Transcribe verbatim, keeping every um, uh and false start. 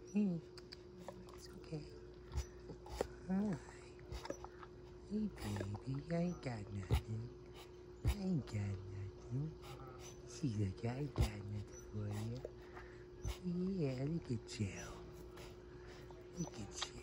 Hey, it's okay. Hi. Hey, baby, I ain't got nothing. I ain't got nothing. See, look, I ain't got nothing for you. Yeah, look at you. Look at you.